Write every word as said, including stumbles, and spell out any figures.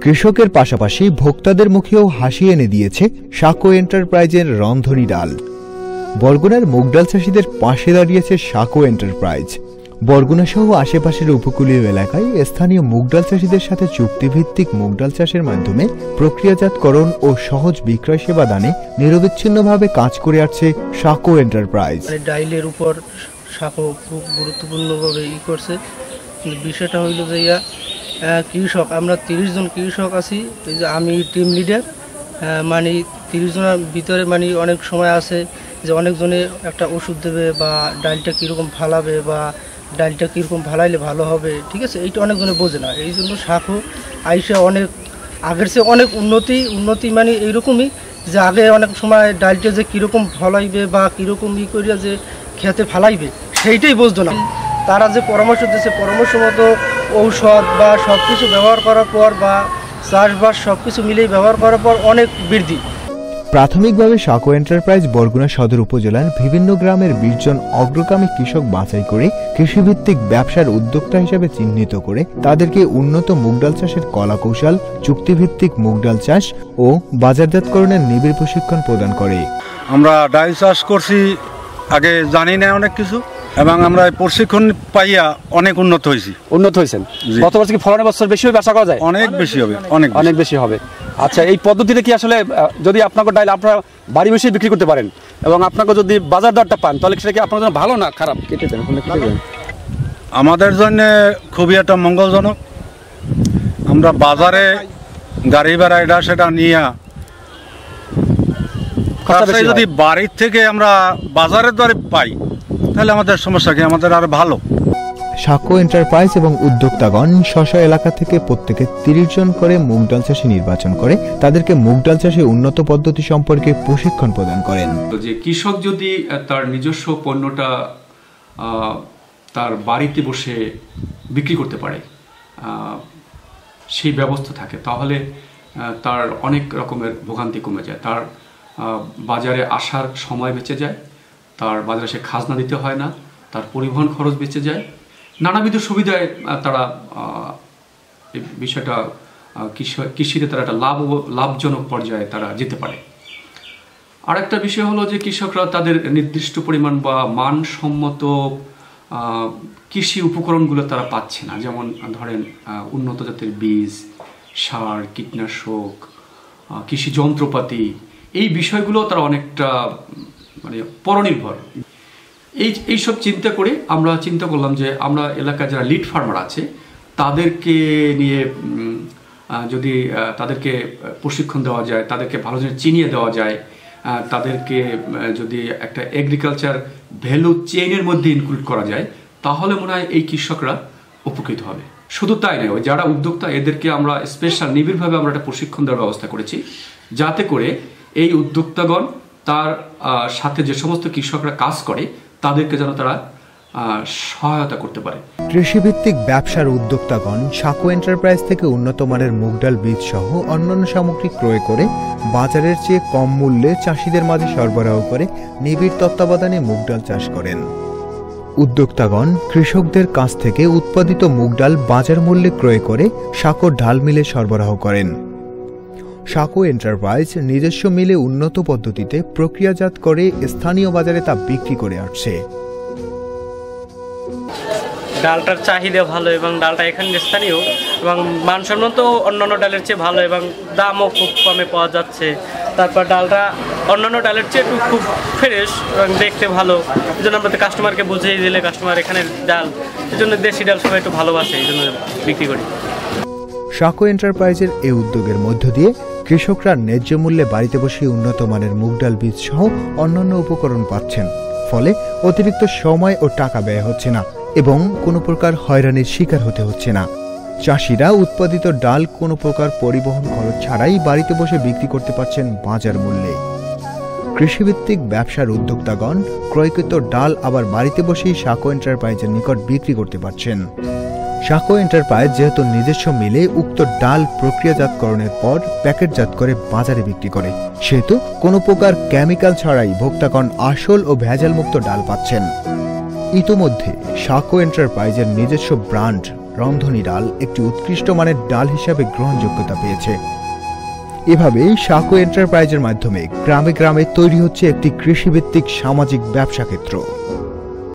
কৃষকের পাশাপাশি ভোক্তাদের মুখেও হাসি এনে দিয়েছে সাকো এন্টারপ্রাইজের রন্ধনী ডাল। বরগুনার মুগ ডাল চাষীদের পাশে দাঁড়িয়েছে সাকো এন্টারপ্রাইজ। বরগুনা সহ আশেপাশের উপকূলীয় এলাকায় স্থানীয় মুগ ডাল চাষীদের সাথে চুক্তিভিত্তিক মুগ ডাল চাষের মাধ্যমে প্রক্রিয়াজাতকরণ ও সহজ বিক্রয় সেবা দানে নিরবিচ্ছিন্নভাবে কাজ করে আসছে সাকো এন্টারপ্রাইজ। ডাইলের উপর সাকো খুব গুরুত্বপূর্ণভাবে ই করছে। বিষয়টা হইল যে ইয়া কৃষক, আমরা তিরিশ জন কৃষক আছি, আমি টিম লিডার। মানে তিরিশ জনের ভিতরে মানে অনেক সময় আছে যে অনেকজনে একটা ওষুধ দেবে বা ডালটা কীরকম ফালাবে বা ডালটা কীরকম ফালাইলে ভালো হবে, ঠিক আছে, এইটা অনেকজনে বোঝে না। এই জন্য সাকো আইসা অনেক আগের চেয়ে অনেক উন্নতি উন্নতি মানে এইরকমই যে আগে অনেক সময় ডালটা যে কীরকম ফলাইবে বা কীরকম ই করিয়া যে খেতে ফালাইবে সেইটাই বুঝতো না। তারা যে পরামর্শ দিয়েছে পরামর্শ মতো ঔষধ বা সব কিছু ব্যবহার করার পর বা চাষবাস সব কিছু মিলেই ব্যবহার করার পর অনেক বৃদ্ধি। প্রাথমিকভাবে সাকো এন্টারপ্রাইজ বরগুনা সদর উপজেলার বিভিন্ন গ্রামের বিশ জন অগ্রগামী কৃষক বাছাই করে কৃষিভিত্তিক ব্যবসার উদ্যোক্তা হিসেবে চিহ্নিত করে তাদেরকে উন্নত মুগ ডাল চাষের কলা কৌশল, চুক্তিভিত্তিক মুগ ডাল চাষ ও বাজারজাতকরণের নিবিড় প্রশিক্ষণ প্রদান করে। আমরা ডাল চাষ করছি, আগে জানি না অনেক কিছু, এবং আমরা প্রশিক্ষণ পাইয়া অনেক উন্নত হয়েছি। উন্নত হয়েছেন গত বছর কি ফলনের বছর বেশি হবে আশা করা যায়? অনেক বেশি হবে, অনেক অনেক বেশি হবে। আচ্ছা, এই পদ্ধতিতে কি আসলে যদি আপনাকে ডাল আপনারা বাড়ি বসে বিক্রি করতে পারেন এবং আপনাকে যদি বাজার দরটা পান তাহলে সেটা কি আপনার জন্য ভালো না খারাপ? কেটে দেন, কেটে দেন। আমাদের জন্য খুবই একটা মঙ্গলজনক। আমরা বাজারে গাড়ি ভাড়া এটা সেটা নিয়ে যদি বাড়ির থেকে আমরা বাজারের দরে পাই তাহলে আমাদের সমস্যা কি, আমাদের আরো ভালো। সাকো এন্টারপ্রাইজ এবং উদ্যোক্তাগণ স্ব এলাকা থেকে প্রত্যেকে তিরিশ জন করে মুগ ডাল চাষী নির্বাচন করে তাদেরকে মুগ ডাল চাষে উন্নত পদ্ধতি সম্পর্কে প্রশিক্ষণ প্রদান করেন। যে কৃষক যদি তার নিজস্ব পণ্যটা তার বাড়িতে বসে বিক্রি করতে পারে, সেই ব্যবস্থা থাকে, তাহলে তার অনেক রকমের ভোগান্তি কমে যায়। তার বাজারে আসার সময় বেঁচে যায়, তার বাজারে সে খাজনা দিতে হয় না, তার পরিবহন খরচ বেঁচে যায়, নানাবিধ সুবিধায় তারা এই বিষয়টা কৃষিতে তারা একটা লাভ লাভজনক পর্যায়ে তারা যেতে পারে। আরেকটা বিষয় হলো যে কৃষকরা তাদের নির্দিষ্ট পরিমাণ বা মানসম্মত কৃষি উপকরণগুলো তারা পাচ্ছে না। যেমন ধরেন উন্নত জাতের বীজ, সার, কীটনাশক, কৃষি যন্ত্রপাতি, এই বিষয়গুলো তারা অনেকটা মানে পরনির্ভর। এই এইসব চিন্তা করে আমরা চিন্তা করলাম যে আমরা এলাকায় যারা লিড ফার্মার আছে তাদেরকে নিয়ে যদি তাদেরকে প্রশিক্ষণ দেওয়া যায়, তাদেরকে ভালো জিনিস চিনিয়ে দেওয়া যায়, তাদেরকে যদি একটা এগ্রিকালচার ভ্যালু চেইনের মধ্যে ইনক্লুড করা যায়, তাহলে মনে হয় এই কৃষকরা উপকৃত হবে। শুধু তাই নয়, যারা উদ্যোক্তা এদেরকে আমরা স্পেশাল নিবিড়ভাবে আমরা একটা প্রশিক্ষণ দেওয়ার ব্যবস্থা করেছি, যাতে করে এই উদ্যোক্তাগণ তার সাথে যে সমস্ত কৃষকরা কাজ করে তাদেরকে যেন তারা সহায়তা করতে পারে। কৃষিভিত্তিক ব্যবসার উদ্যোক্তাগণ সাকো এন্টারপ্রাইজ থেকে উন্নত মানের মুগ ডাল বীজ সহ অন্যান্য সামগ্রী ক্রয় করে বাজারের চেয়ে কম মূল্যে চাষিদের মাঝে সরবরাহ করে নিবিড় তত্ত্বাবধানে মুগ ডাল চাষ করেন। উদ্যোক্তাগণ কৃষকদের কাছ থেকে উৎপাদিত মুগ ডাল বাজার মূল্যে ক্রয় করে সাকো ডাল মিলে সরবরাহ করেন। সাকো এন্টারপ্রাইজ নিজস্ব মিলে উন্নত পদ্ধতিতে প্রক্রিয়াজাত করে স্থানীয় বাজারে তা বিক্রি করে আসছে। ডালটার চাহিদা ভালো এবং ডালটা এখানে স্থানীয় এবং মানসম্মত অন্যান্য ডালের চেয়ে ভালো এবং দামও খুব কমে পাওয়া যাচ্ছে। তারপর ডালটা অন্যান্য ডালের চেয়ে একটু খুব ফ্রেশ এবং দেখতে ভালো, এই জন্য আমরা তো কাস্টমারকে বুঝিয়ে দিলে কাস্টমার এখানে ডাল, এই জন্য দেশি ডাল সবাই একটু ভালোবাসে, এই জন্য বিক্রি করি। সাকো এন্টারপ্রাইজের এই উদ্যোগের মধ্য দিয়ে কৃষকরা ন্যায্য মূল্যে বাড়িতে বসে উন্নত মানের মুগ ডাল বীজ সহ অন্যান্য উপকরণ পাচ্ছেন। ফলে অতিরিক্ত সময় ও টাকা ব্যয় হচ্ছে না এবং কোনো প্রকার হয়রানির শিকার হতে হচ্ছে না। চাষিরা উৎপাদিত ডাল কোনো প্রকার পরিবহন খরচ ছাড়াই বাড়িতে বসে বিক্রি করতে পারছেন বাজার মূল্যে। কৃষিভিত্তিক ব্যবসার উদ্যোক্তাগণ ক্রয়কৃত ডাল আবার বাড়িতে বসেই সাকো এন্টারপ্রাইজের নিকট বিক্রি করতে পারছেন। সাকো এন্টারপ্রাইজ যেহেতু নিজস্ব মিলে উক্ত ডাল প্রক্রিয়াজাতকরণের পর প্যাকেটজাত করে বাজারে বিক্রি করে, সেহেতু কোনো প্রকার কেমিক্যাল ছাড়াই ভোক্তাগণ আসল ও ভেজালমুক্ত ডাল পাচ্ছেন। ইতোমধ্যে সাকো এন্টারপ্রাইজের নিজস্ব ব্র্যান্ড রন্ধনী ডাল একটি উৎকৃষ্ট মানের ডাল হিসাবে গ্রহণযোগ্যতা পেয়েছে। এভাবেই সাকো এন্টারপ্রাইজের মাধ্যমে গ্রামে গ্রামে তৈরি হচ্ছে একটি কৃষিভিত্তিক সামাজিক ব্যবসা ক্ষেত্র।